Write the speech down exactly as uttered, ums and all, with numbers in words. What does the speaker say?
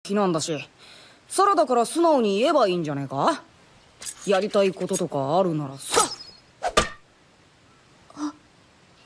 きなんだし、サラだから素直に言えばいいんじゃねえか。やりたいこととかあるならさ。